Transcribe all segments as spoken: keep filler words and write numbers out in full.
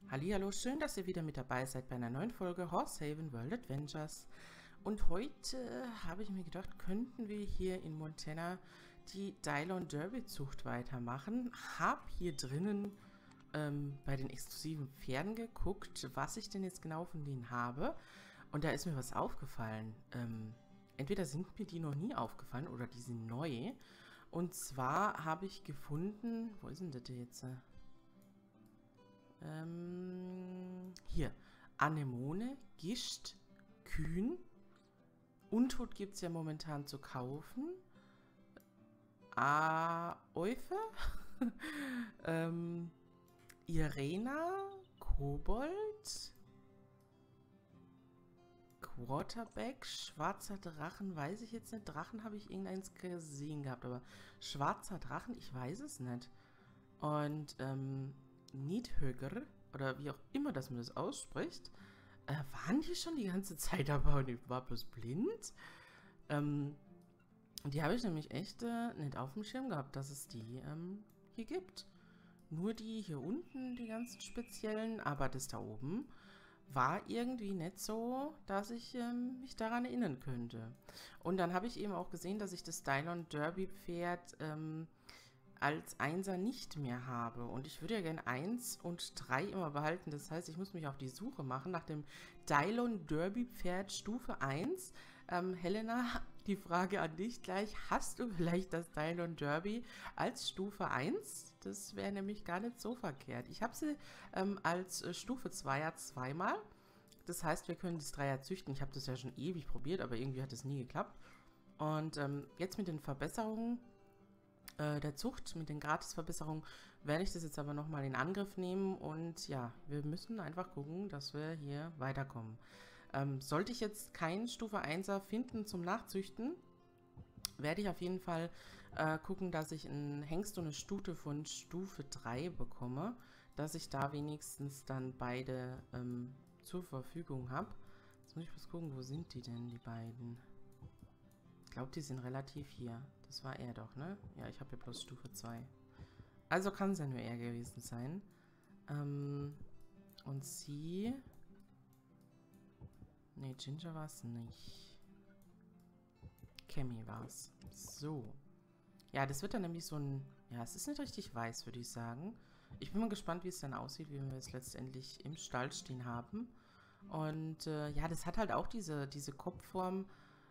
Hallihallo, schön, dass ihr wieder mit dabei seid bei einer neuen Folge Horsehaven World Adventures. Und heute habe ich mir gedacht, könnten wir hier in Montana die Dylon Derby Zucht weitermachen. Hab hier drinnen ähm, bei den exklusiven Pferden geguckt, was ich denn jetzt genau von denen habe. Und da ist mir was aufgefallen. Ähm, entweder sind mir die noch nie aufgefallen oder die sind neu. Und zwar habe ich gefunden, wo ist denn das jetzt? Ähm, hier. Anemone, Gischt, Kühn. Untot gibt es ja momentan zu kaufen. Aeufe. ähm, Irena, Kobold. Quarterback, schwarzer Drachen, weiß ich jetzt nicht. Drachen habe ich irgendeins gesehen gehabt, aber schwarzer Drachen, ich weiß es nicht. Und, ähm, Niedhöger, oder wie auch immer, dass man das ausspricht, äh, waren die schon die ganze Zeit dabei und ich war bloß blind? Ähm, die habe ich nämlich echt äh, nicht auf dem Schirm gehabt, dass es die ähm, hier gibt. Nur die hier unten, die ganzen speziellen, aber das da oben war irgendwie nicht so, dass ich ähm, mich daran erinnern könnte. Und dann habe ich eben auch gesehen, dass ich das Dylon Derby Pferd ähm, als Einser nicht mehr habe. Und ich würde ja gerne eins und drei immer behalten. Das heißt, ich muss mich auf die Suche machen nach dem Dylon Derby Pferd Stufe eins. Ähm, Helena, die Frage an dich gleich. Hast du vielleicht das Dylon Derby als Stufe eins? Das wäre nämlich gar nicht so verkehrt. Ich habe sie ähm, als äh, Stufe zwei ja zweimal. Das heißt, wir können das Dreier züchten. Ich habe das ja schon ewig probiert, aber irgendwie hat es nie geklappt. Und ähm, jetzt mit den Verbesserungen der Zucht, mit den Gratisverbesserungen, werde ich das jetzt aber nochmal in Angriff nehmen und ja, wir müssen einfach gucken, dass wir hier weiterkommen. Ähm, sollte ich jetzt keinen Stufe einser finden zum Nachzüchten, werde ich auf jeden Fall äh, gucken, dass ich einen Hengst und eine Stute von Stufe drei bekomme, dass ich da wenigstens dann beide ähm, zur Verfügung habe. Jetzt muss ich was gucken, wo sind die denn, die beiden? Ich glaube, die sind relativ hier. Das war er doch, ne? Ja, ich habe hier bloß Stufe zwei. Also kann es ja nur er gewesen sein. Ähm, und sie... Ne, Ginger war es nicht. Cammy war es. So. Ja, das wird dann nämlich so ein... Ja, es ist nicht richtig weiß, würde ich sagen. Ich bin mal gespannt, wie es dann aussieht, wie wir es letztendlich im Stall stehen haben. Und äh, ja, das hat halt auch diese, diese Kopfform...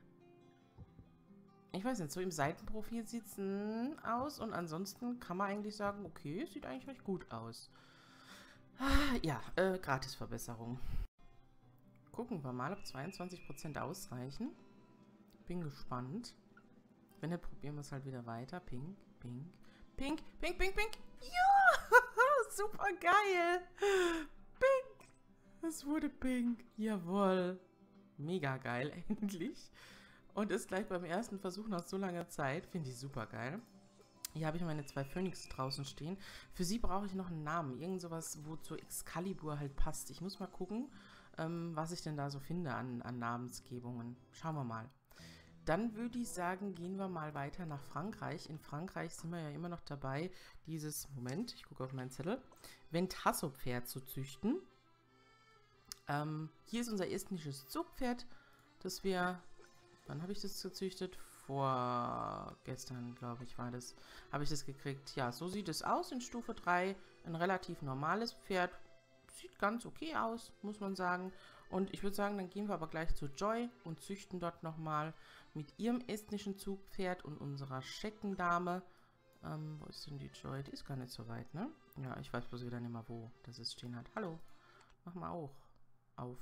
Ich weiß nicht, so im Seitenprofil sieht es aus und ansonsten kann man eigentlich sagen, okay, sieht eigentlich recht gut aus. Ah, ja, äh, Gratisverbesserung. Gucken wir mal, ob zweiundzwanzig Prozent ausreichen. Bin gespannt. Wenn nicht, probieren wir es halt wieder weiter. Pink, pink, pink, pink, pink, pink. Ja, super geil. Pink. Es wurde pink. Jawohl. Mega geil, endlich. Und ist gleich beim ersten Versuch nach so langer Zeit. Finde ich super geil. Hier habe ich meine zwei Phönix draußen stehen. Für sie brauche ich noch einen Namen. Irgend sowas, wo zu Excalibur halt passt. Ich muss mal gucken, ähm, was ich denn da so finde an, an Namensgebungen. Schauen wir mal. Dann würde ich sagen, gehen wir mal weiter nach Frankreich. In Frankreich sind wir ja immer noch dabei, dieses, Moment, ich gucke auf meinen Zettel, Ventasso-Pferd zu züchten. Ähm, hier ist unser estnisches Zugpferd, das wir... Wann habe ich das gezüchtet? Vorgestern, glaube ich, war das. Habe ich das gekriegt. Ja, so sieht es aus in Stufe drei. Ein relativ normales Pferd. Sieht ganz okay aus, muss man sagen. Und ich würde sagen, dann gehen wir aber gleich zu Joy und züchten dort nochmal mit ihrem estnischen Zugpferd und unserer Scheckendame. Ähm, wo ist denn die Joy? Die ist gar nicht so weit, ne? Ja, ich weiß bloß wieder nicht mehr, wo das es stehen hat. Hallo, mach mal auch auf.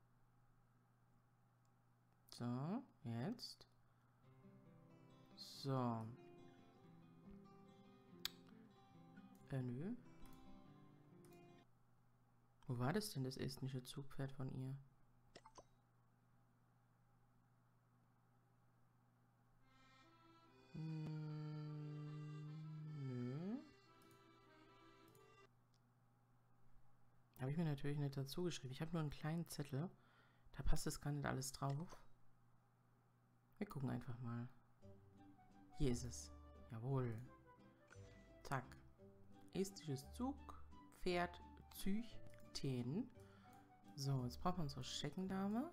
So, jetzt. So. Äh, nö. Wo war das denn, das estnische Zugpferd von ihr? Hm, nö. Habe ich mir natürlich nicht dazu geschrieben. Ich habe nur einen kleinen Zettel. Da passt es gar nicht alles drauf. Wir gucken einfach mal. Hier ist es. Jawohl. Zack. Estnisches Zug, Pferd, Züch. Kapitän. So, jetzt brauchen wir unsere Scheckendame.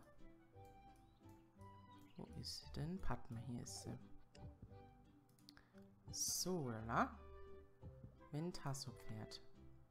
Wo ist sie denn? Padme, hier ist sie. So, lala. Wenn Tasso-Pferd.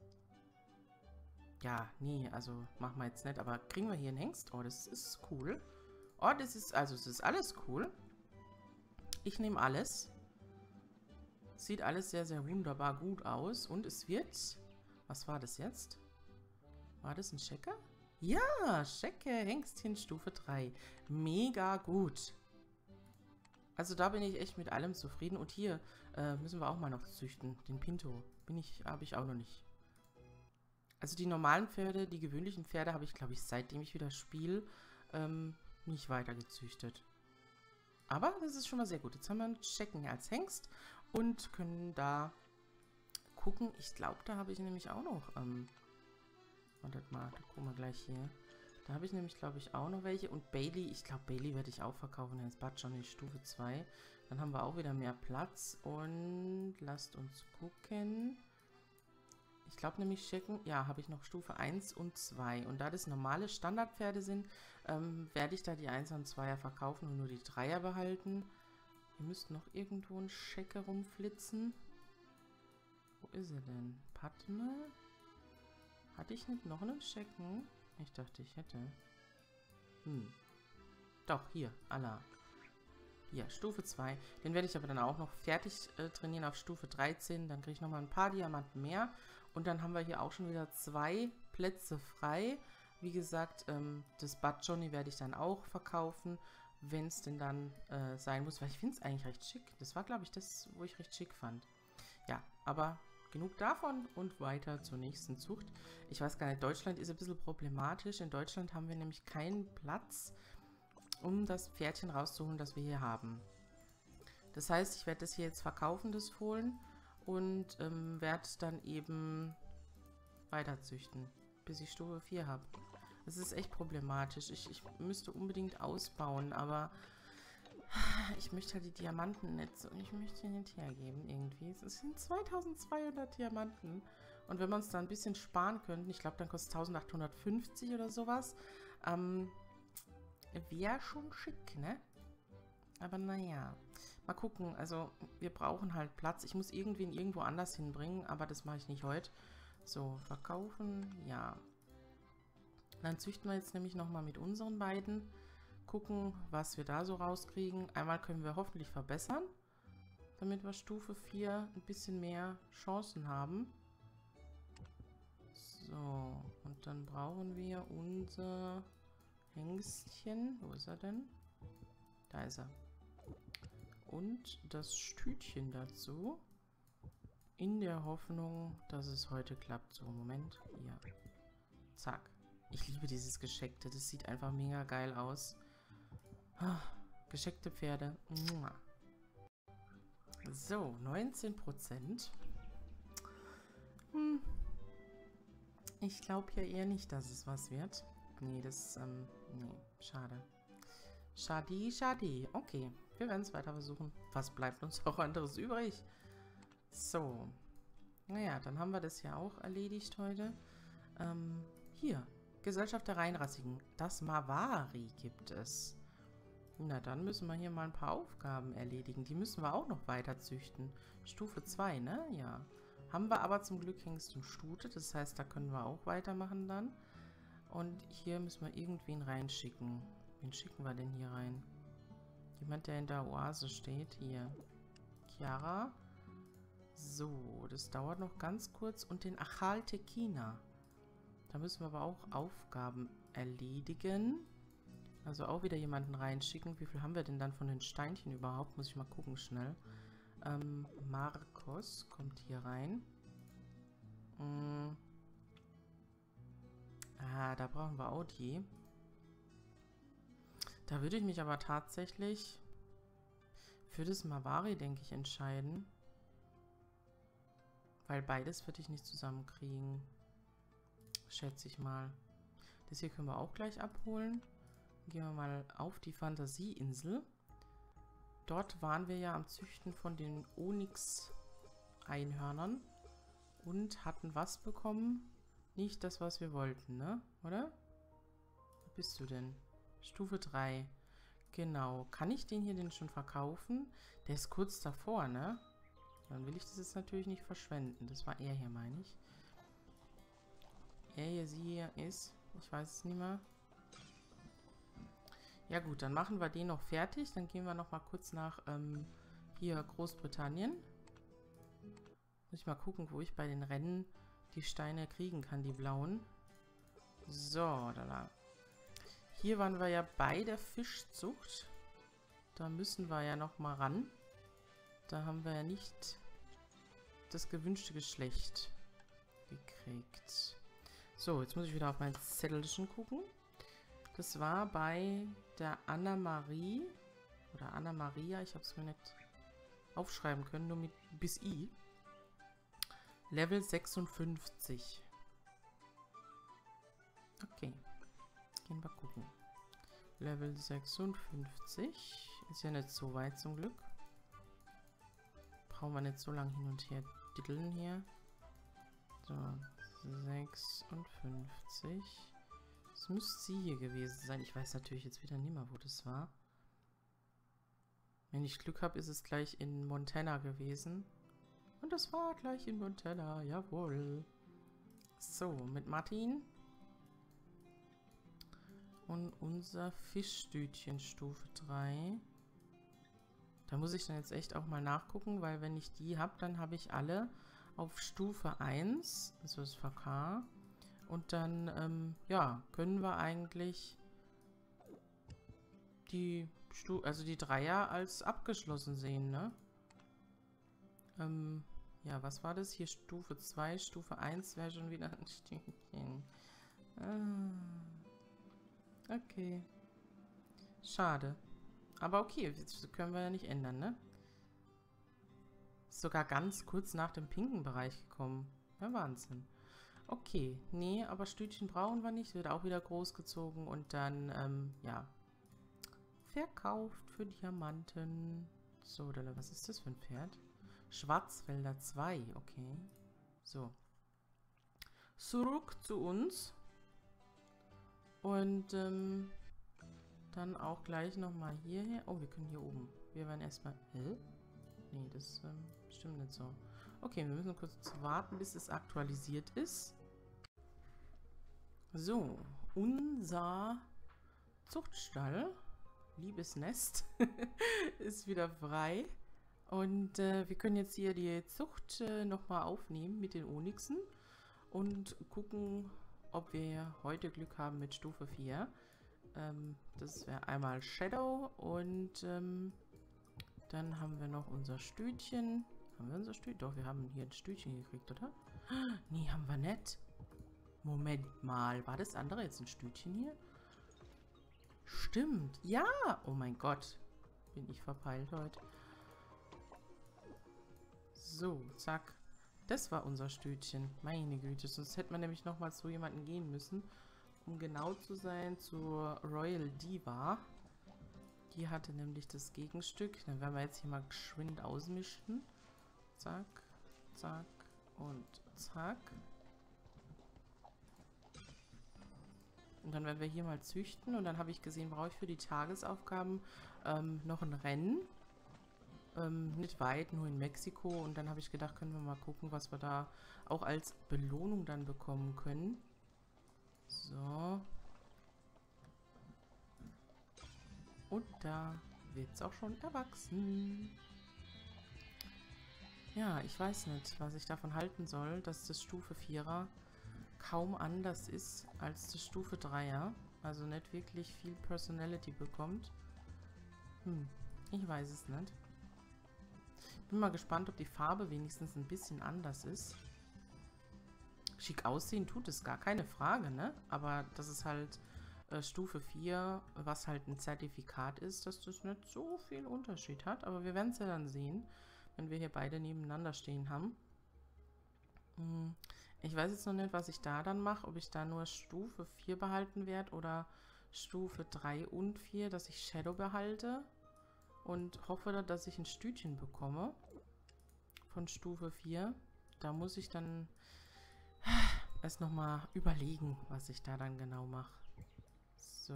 Ja, nee, also machen wir jetzt nicht. Aber kriegen wir hier einen Hengst? Oh, das ist cool. Oh, das ist, also es ist alles cool. Ich nehme alles. Sieht alles sehr, sehr wunderbar gut aus. Und es wird... Was war das jetzt? War das ein Checker? Ja, Schecke, Hengstchen Stufe drei. Mega gut. Also da bin ich echt mit allem zufrieden. Und hier äh, müssen wir auch mal noch züchten. Den Pinto. Bin ich, habe ich auch noch nicht. Also die normalen Pferde, die gewöhnlichen Pferde habe ich, glaube ich, seitdem ich wieder spiele, ähm, nicht weiter gezüchtet. Aber das ist schon mal sehr gut. Jetzt haben wir einen Schecken als Hengst und können da gucken. Ich glaube, da habe ich nämlich auch noch... Ähm, wartet mal, da gucken wir gleich hier. Da habe ich nämlich, glaube ich, auch noch welche. Und Bailey, ich glaube, Bailey werde ich auch verkaufen. Jetzt Bad schon in Stufe zwei. Dann haben wir auch wieder mehr Platz. Und lasst uns gucken. Ich glaube nämlich Schecken, ja, habe ich noch Stufe eins und zwei. Und da das normale Standardpferde sind, ähm, werde ich da die eins und zweier verkaufen und nur die dreier behalten. Hier müsste noch irgendwo ein Schecke rumflitzen. Wo ist er denn? Padme? Hatte ich nicht noch einen Schecken? Ich dachte, ich hätte. Hm. Doch, hier, Allah. Hier, Stufe zwei. Den werde ich aber dann auch noch fertig äh, trainieren auf Stufe dreizehn. Dann kriege ich nochmal ein paar Diamanten mehr. Und dann haben wir hier auch schon wieder zwei Plätze frei. Wie gesagt, ähm, das Bad Johnny werde ich dann auch verkaufen, wenn es denn dann äh, sein muss. Weil ich finde es eigentlich recht schick. Das war, glaube ich, das, wo ich recht schick fand. Ja, aber genug davon und weiter zur nächsten Zucht. Ich weiß gar nicht, Deutschland ist ein bisschen problematisch. In Deutschland haben wir nämlich keinen Platz, um das Pferdchen rauszuholen, das wir hier haben. Das heißt, ich werde das hier jetzt verkaufen, das Fohlen, und ähm, werde dann eben weiter züchten, bis ich Stufe vier habe. Das ist echt problematisch. Ich, ich müsste unbedingt ausbauen, aber ich möchte halt die Diamanten nicht so. Ich möchte sie nicht hergeben irgendwie. Es sind zweitausendzweihundert Diamanten. Und wenn wir uns da ein bisschen sparen könnten, ich glaube, dann kostet eintausendachthundertfünfzig oder sowas, ähm, wäre schon schick, ne? Aber naja, mal gucken. Also, wir brauchen halt Platz. Ich muss irgendwen irgendwo anders hinbringen, aber das mache ich nicht heute. So, verkaufen, ja. Dann züchten wir jetzt nämlich nochmal mit unseren beiden. Gucken, was wir da so rauskriegen. Einmal können wir hoffentlich verbessern, damit wir Stufe vier ein bisschen mehr Chancen haben. So, und dann brauchen wir unser Hengstchen. Wo ist er denn? Da ist er. Und das Stütchen dazu. In der Hoffnung, dass es heute klappt. So, Moment. Hier. Zack. Ich liebe dieses Gescheckte. Das sieht einfach mega geil aus. Ah, gescheckte Pferde. So, neunzehn Prozent. Hm. Ich glaube ja eher nicht, dass es was wird. Nee, das, ähm, nee, schade. Schade, schade. Okay, wir werden es weiter versuchen. Was bleibt uns auch anderes übrig? So. Naja, dann haben wir das ja auch erledigt heute. Ähm, hier. Gesellschaft der Reinrassigen. Das Mavari gibt es. Na, dann müssen wir hier mal ein paar Aufgaben erledigen. Die müssen wir auch noch weiter züchten. Stufe zwei, ne? Ja. Haben wir aber zum Glück Hengst und Stute. Das heißt, da können wir auch weitermachen dann. Und hier müssen wir irgendwen reinschicken. Wen schicken wir denn hier rein? Jemand, der in der Oase steht. Hier. Chiara. So, das dauert noch ganz kurz. Und den Achal Tekina. Da müssen wir aber auch Aufgaben erledigen. Also auch wieder jemanden reinschicken. Wie viel haben wir denn dann von den Steinchen überhaupt? Muss ich mal gucken schnell. Ähm, Marcos kommt hier rein. Hm. Ah, da brauchen wir Audi. Da würde ich mich aber tatsächlich für das Mavari, denke ich, entscheiden. Weil beides würde ich nicht zusammenkriegen. Schätze ich mal. Das hier können wir auch gleich abholen. Gehen wir mal auf die Fantasieinsel. Dort waren wir ja am Züchten von den Onyx-Einhörnern und hatten was bekommen? nicht das, was wir wollten, ne? Oder? Wo bist du denn? Stufe drei. Genau. Kann ich den hier denn schon verkaufen? Der ist kurz davor, ne? Dann will ich das jetzt natürlich nicht verschwenden. Das war er hier, meine ich. Er hier, sie hier ist. Ich weiß es nicht mehr. Ja gut, dann machen wir den noch fertig. Dann gehen wir noch mal kurz nach ähm, hier Großbritannien. Muss ich mal gucken, wo ich bei den Rennen die Steine kriegen kann, die blauen. So, da lang. Hier waren wir ja bei der Fischzucht. Da müssen wir ja noch mal ran. Da haben wir ja nicht das gewünschte Geschlecht gekriegt. So, jetzt muss ich wieder auf mein Zettelchen gucken. Das war bei der Anna-Marie oder Anna-Maria, ich habe es mir nicht aufschreiben können, nur mit bis I. Level sechsundfünfzig. Okay, gehen wir gucken. Level sechsundfünfzig. Ist ja nicht so weit zum Glück. Brauchen wir nicht so lange hin und her ditteln hier. So, sechsundfünfzig. Das müsste sie hier gewesen sein. Ich weiß natürlich jetzt wieder nicht mehr, wo das war. Wenn ich Glück habe, ist es gleich in Montana gewesen. Und das war gleich in Montana. Jawohl. So, mit Martin. Und unser Fischstütchen Stufe drei. Da muss ich dann jetzt echt auch mal nachgucken, weil wenn ich die habe, dann habe ich alle auf Stufe eins. Also das V K. Und dann, ähm, ja, können wir eigentlich die Stu also die Dreier als abgeschlossen sehen, ne? Ähm, ja, was war das? Hier Stufe zwei, Stufe eins wäre schon wieder ein Stückchen. Ah, okay. Schade. Aber okay, das können wir ja nicht ändern, ne? Ist sogar ganz kurz nach dem pinken Bereich gekommen. Ja, Wahnsinn. Okay, nee, aber Stütchen brauchen wir nicht. Wird auch wieder großgezogen und dann, ähm, ja, verkauft für Diamanten. So, was ist das für ein Pferd? Schwarzwälder zwei, okay. So. Zurück zu uns. Und, ähm, dann auch gleich nochmal hierher. Oh, wir können hier oben. Wir werden erstmal... Hä? Nee, das ähm, stimmt nicht so. Okay, wir müssen kurz warten, bis es aktualisiert ist. So, unser Zuchtstall, liebes Nest, ist wieder frei. Und äh, wir können jetzt hier die Zucht äh, nochmal aufnehmen mit den Onyxen und gucken, ob wir heute Glück haben mit Stufe vier. Ähm, das wäre einmal Shadow und ähm, dann haben wir noch unser Stütchen. Haben wir unser Stütchen? Doch, wir haben hier ein Stütchen gekriegt, oder? Nee, haben wir nicht. Moment mal, war das andere jetzt ein Stütchen hier? Stimmt, ja! Oh mein Gott, bin ich verpeilt heute. So, zack. Das war unser Stütchen. Meine Güte, sonst hätte man nämlich nochmal zu jemandem gehen müssen. Um genau zu sein, zur Royal Diva. Die hatte nämlich das Gegenstück. Dann werden wir jetzt hier mal geschwind ausmischen. Zack, zack und zack. Und dann werden wir hier mal züchten. Und dann habe ich gesehen, brauche ich für die Tagesaufgaben ähm, noch ein Rennen. Ähm, nicht weit, nur in Mexiko. Und dann habe ich gedacht, können wir mal gucken, was wir da auch als Belohnung dann bekommen können. So. Und da wird es auch schon erwachsen. Ja, ich weiß nicht, was ich davon halten soll, dass das Stufe vierer kaum anders ist als das Stufe dreier. Also nicht wirklich viel Personality bekommt. Hm, ich weiß es nicht. Bin mal gespannt, ob die Farbe wenigstens ein bisschen anders ist. Schick aussehen tut es gar keine Frage, ne? Aber das ist halt äh, Stufe vier, was halt ein Zertifikat ist, dass das nicht so viel Unterschied hat. Aber wir werden es ja dann sehen, wenn wir hier beide nebeneinander stehen haben. Hm. Ich weiß jetzt noch nicht, was ich da dann mache, ob ich da nur Stufe vier behalten werde oder Stufe drei und vier, dass ich Shadow behalte und hoffe, dass ich ein Stütchen bekomme von Stufe vier. Da muss ich dann erst nochmal überlegen, was ich da dann genau mache. So.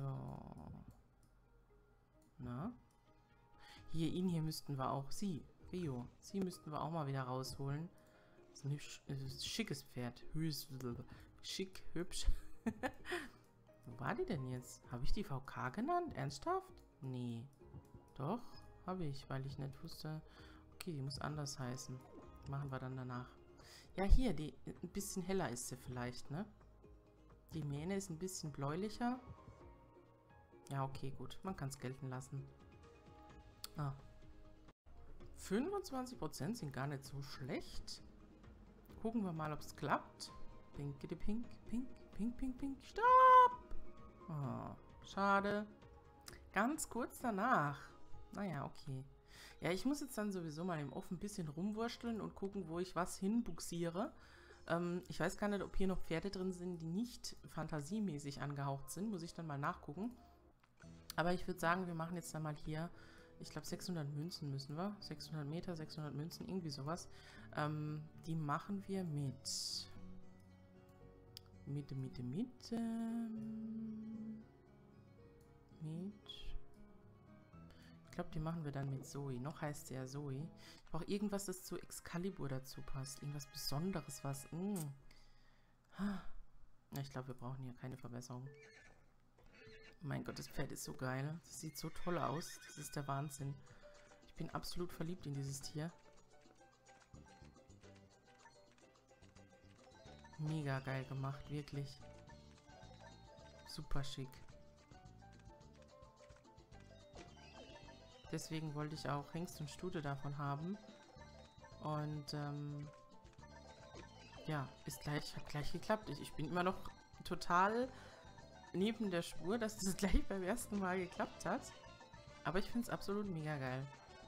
Na? Hier, ihn hier müssten wir auch, sie, Rio, sie müssten wir auch mal wieder rausholen. Das ist ein, hübsch, das ist ein schickes Pferd. Höchst, schick, hübsch. Wo war die denn jetzt? Habe ich die V K genannt? Ernsthaft? Nee. Doch, habe ich, weil ich nicht wusste. Okay, die muss anders heißen. Machen wir dann danach. Ja, hier, die ein bisschen heller ist sie vielleicht, ne? Die Mähne ist ein bisschen bläulicher. Ja, okay, gut. Man kann es gelten lassen. Ah. fünfundzwanzig Prozent sind gar nicht so schlecht. Gucken wir mal, ob es klappt. Pink, pink, pink, pink, pink, pink, stopp! Oh, schade. Ganz kurz danach. Naja, okay. Ja, ich muss jetzt dann sowieso mal im Off ein bisschen rumwursteln und gucken, wo ich was hinbuxiere. Ähm, ich weiß gar nicht, ob hier noch Pferde drin sind, die nicht fantasiemäßig angehaucht sind. Muss ich dann mal nachgucken. Aber ich würde sagen, wir machen jetzt dann mal hier, ich glaube sechshundert Münzen müssen wir. sechshundert Meter, sechshundert Münzen, irgendwie sowas. Ähm, die machen wir mit... Mitte, Mitte, Mitte... Mit... Ich glaube, die machen wir dann mit Zoe. Noch heißt sie ja Zoe. Ich brauche irgendwas, das zu Excalibur dazu passt. Irgendwas Besonderes, was... Mm. Ich glaube, wir brauchen hier keine Verbesserung. Mein Gott, das Pferd ist so geil. Das sieht so toll aus. Das ist der Wahnsinn. Ich bin absolut verliebt in dieses Tier. Mega geil gemacht, wirklich. Super schick. Deswegen wollte ich auch Hengst und Stute davon haben. Und ähm, ja, ist gleich, hat gleich geklappt. Ich, ich bin immer noch total neben der Spur, dass das gleich beim ersten Mal geklappt hat. Aber ich finde es absolut mega geil.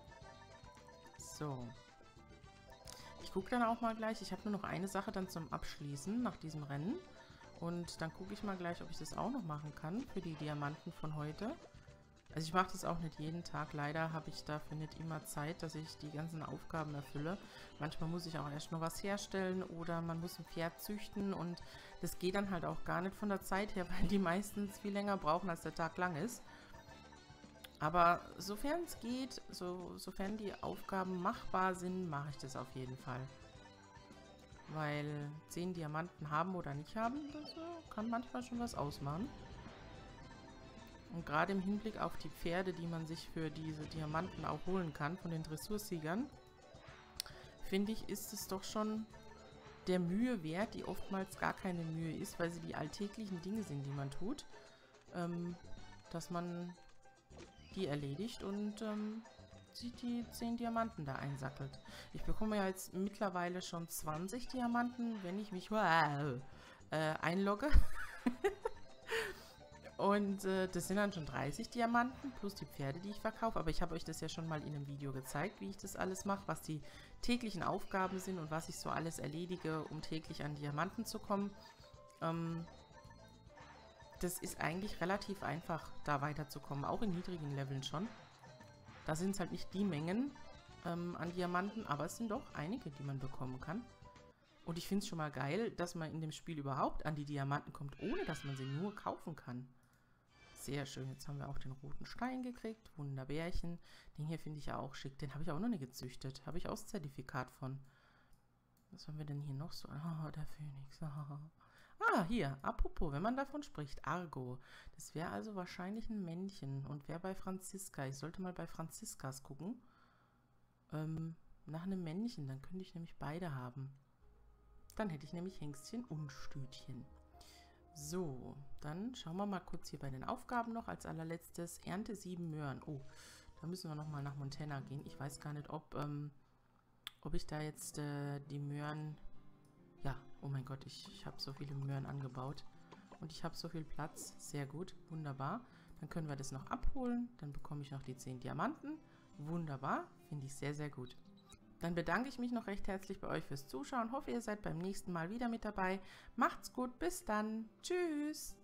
So. Ich gucke dann auch mal gleich. Ich habe nur noch eine Sache dann zum Abschließen nach diesem Rennen. Und dann gucke ich mal gleich, ob ich das auch noch machen kann für die Diamanten von heute. Also ich mache das auch nicht jeden Tag. Leider habe ich dafür nicht immer Zeit, dass ich die ganzen Aufgaben erfülle. Manchmal muss ich auch erst noch was herstellen oder man muss ein Pferd züchten und das geht dann halt auch gar nicht von der Zeit her, weil die meistens viel länger brauchen, als der Tag lang ist. Aber sofern es geht, so, sofern die Aufgaben machbar sind, mache ich das auf jeden Fall. Weil zehn Diamanten haben oder nicht haben, das äh, kann manchmal schon was ausmachen. Und gerade im Hinblick auf die Pferde, die man sich für diese Diamanten auch holen kann, von den Dressursiegern, finde ich, ist es doch schon der Mühe wert, die oftmals gar keine Mühe ist, weil sie die alltäglichen Dinge sind, die man tut, ähm, dass man die erledigt und ähm, sich die zehn Diamanten da einsackelt. Ich bekomme ja jetzt mittlerweile schon zwanzig Diamanten, wenn ich mich wow, äh, einlogge. Und äh, das sind dann schon dreißig Diamanten plus die Pferde, die ich verkaufe. Aber ich habe euch das ja schon mal in einem Video gezeigt, wie ich das alles mache, was die täglichen Aufgaben sind und was ich so alles erledige, um täglich an Diamanten zu kommen. Ähm, das ist eigentlich relativ einfach, da weiterzukommen, auch in niedrigen Leveln schon. Da sind es halt nicht die Mengen ähm, an Diamanten, aber es sind doch einige, die man bekommen kann. Und ich finde es schon mal geil, dass man in dem Spiel überhaupt an die Diamanten kommt, ohne dass man sie nur kaufen kann. Sehr schön. Jetzt haben wir auch den roten Stein gekriegt. Wunderbärchen. Den hier finde ich ja auch schick. Den habe ich auch noch nicht gezüchtet. Habe ich auch das Zertifikat von. Was haben wir denn hier noch so? Ah, oh, der Phönix. Oh. Ah, hier. Apropos, wenn man davon spricht. Argo. Das wäre also wahrscheinlich ein Männchen. Und wer bei Franziska? Ich sollte mal bei Franziskas gucken. Ähm, nach einem Männchen. Dann könnte ich nämlich beide haben. Dann hätte ich nämlich Hengstchen und Stütchen. So, dann schauen wir mal kurz hier bei den Aufgaben noch. Als allerletztes Ernte sieben Möhren. Oh, da müssen wir nochmal nach Montana gehen. Ich weiß gar nicht, ob, ähm, ob ich da jetzt äh, die Möhren... Ja, oh mein Gott, ich, ich habe so viele Möhren angebaut. Und ich habe so viel Platz. Sehr gut, wunderbar. Dann können wir das noch abholen. Dann bekomme ich noch die zehn Diamanten. Wunderbar, finde ich sehr, sehr gut. Dann bedanke ich mich noch recht herzlich bei euch fürs Zuschauen. Hoffe, ihr seid beim nächsten Mal wieder mit dabei. Macht's gut, bis dann. Tschüss.